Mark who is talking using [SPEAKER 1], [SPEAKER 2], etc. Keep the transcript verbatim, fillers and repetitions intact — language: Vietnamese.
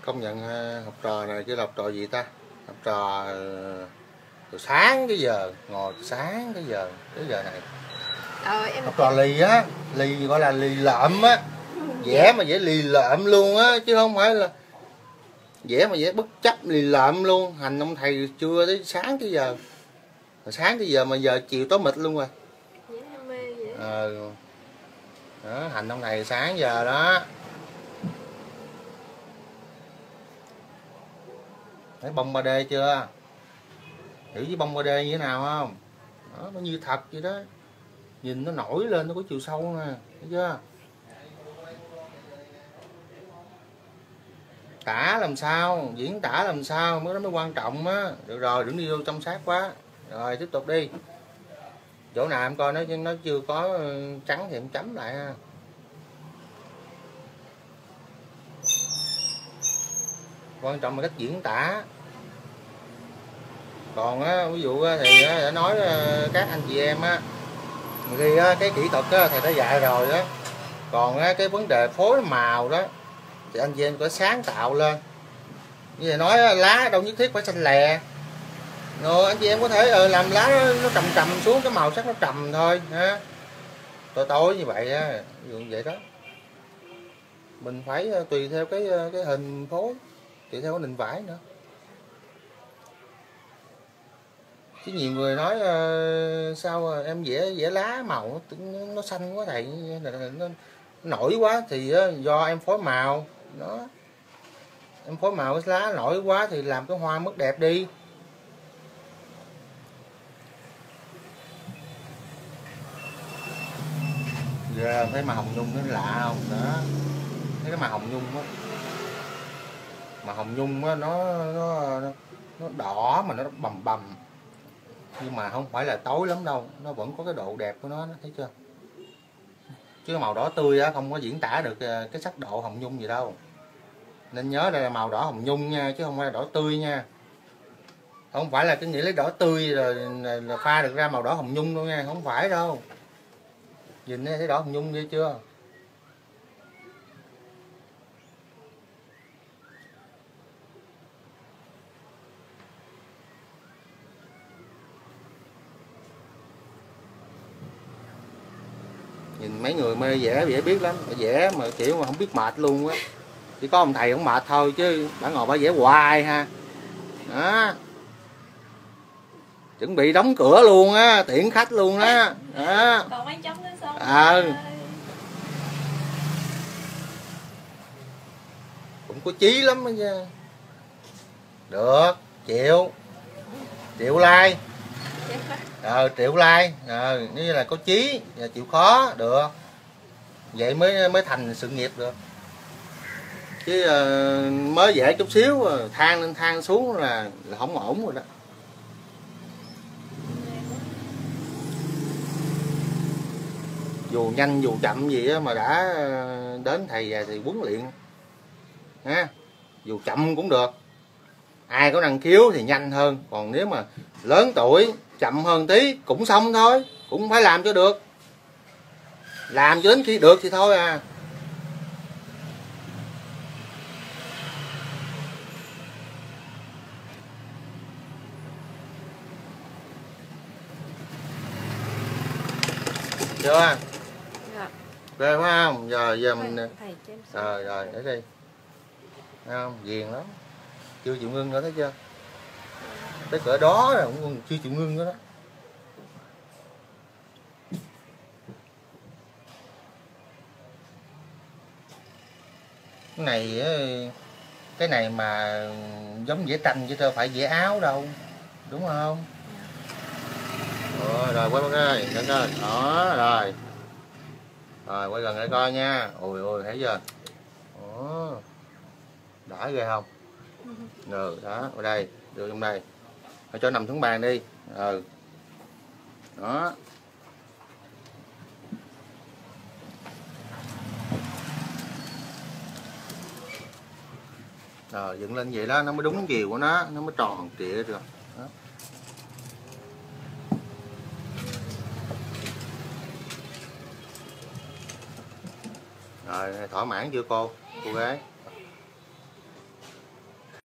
[SPEAKER 1] công nhận học trò này chứ là học trò gì ta, học trò từ sáng tới giờ, ngồi từ sáng tới giờ tới giờ này.
[SPEAKER 2] Ờ, em
[SPEAKER 1] học trò lì á, lì gọi là lì lợm á, vẽ mà vẽ lì lợm luôn á, chứ không phải là vẽ mà vẽ bất chấp lì lợm luôn. Hành ông thầy trưa tới sáng tới giờ, từ sáng tới giờ mà giờ chiều tối mịt luôn rồi. Ờ, đó, hành ông thầy sáng giờ đó. Thấy bông ba D chưa? Hiểu với bông ba D như thế nào không? Đó, nó như thật vậy đó. Nhìn nó nổi lên, nó có chiều sâu nè, thấy chưa? Tả làm sao, diễn tả làm sao mới đó mới quan trọng á. Được rồi, đừng đi vô trong sát quá. Rồi tiếp tục đi. Chỗ nào em coi nó nó chưa có trắng thì em chấm lại ha. Quan trọng là cách diễn tả. Còn á, ví dụ thì đã nói các anh chị em á, khi á, cái kỹ thuật á, thầy đã dạy rồi đó. Còn á, cái vấn đề phối màu đó thì anh chị em có sáng tạo lên. Như vậy nói lá đâu nhất thiết phải xanh lè. Rồi anh chị em có thể làm lá nó, nó trầm trầm xuống, cái màu sắc nó trầm thôi ha. Tối tối như vậy á, ví dụ như vậy đó. Mình phải tùy theo cái cái hình phối, tùy theo cái nền vải nữa. Chứ nhiều người nói uh, sao em vẽ vẽ lá màu nó, nó xanh quá thầy, nó, nó nổi quá thì uh, do em phối màu đó. Em phối màu cái lá nổi quá thì làm cái hoa mất đẹp đi. Giờ thấy màu hồng nhung nó lạ không đó, thấy cái màu hồng nhung á, mà hồng nhung á nó nó nó đỏ mà nó bầm bầm, nhưng mà không phải là tối lắm đâu, nó vẫn có cái độ đẹp của nó, thấy chưa? Chứ cái màu đỏ tươi á không có diễn tả được cái sắc độ hồng nhung gì đâu. Nên nhớ đây là màu đỏ hồng nhung nha, chứ không phải là đỏ tươi nha. Không phải là cái nghĩa lấy đỏ tươi rồi là pha được ra màu đỏ hồng nhung đâu nha, không phải đâu. Nhìn thấy đỏ hồng nhung ghê chưa? Nhìn mấy người mê vẽ vẽ biết lắm, vẽ mà kiểu mà không biết mệt luôn á. Chỉ có ông thầy không mệt thôi chứ bà ngồi bà vẽ hoài ha. Đó. Chuẩn bị đóng cửa luôn á, tiễn khách luôn á. Đó.
[SPEAKER 2] Còn mấy chấm nữa xong.
[SPEAKER 1] Ờ. Cũng có chí lắm đó nha. Được, chịu. Chịu like. Ờ, triệu like, ờ, như là có chí, chịu khó, được. Vậy mới mới thành sự nghiệp được. Chứ uh, mới vẽ chút xíu, than lên than xuống là, là không ổn rồi đó. Dù nhanh dù chậm gì đó mà đã đến thầy về thì huấn luyện ha. Dù chậm cũng được, ai có năng khiếu thì nhanh hơn, còn nếu mà lớn tuổi chậm hơn tí cũng xong thôi, cũng phải làm cho được, làm cho đến khi được thì thôi à. Chưa? Dạ. Ghê phải không? Giờ giờ mình rồi rồi để đi. Thấy không? Ghiền lắm. Chưa chịu ngưng nữa, thấy chưa? Tới cỡ đó rồi cũng chưa chịu ngưng nữa đó. Cái này cái này mà giống vẽ tranh chứ đâu phải vẽ áo đâu, đúng không? Rồi, rồi quay qua coi, để coi. Đó, rồi. Rồi quay gần để coi nha. Ôi ôi thấy chưa? Ồ. Đã ghê không? Rồi, đó, ở đây, đưa trong đây. Rồi cho nằm xuống bàn đi. Ừ. Đó. Rồi dựng lên vậy đó, nó mới đúng chiều của nó, nó mới tròn trịa được. Đó. Rồi thỏa mãn chưa cô, cô gái?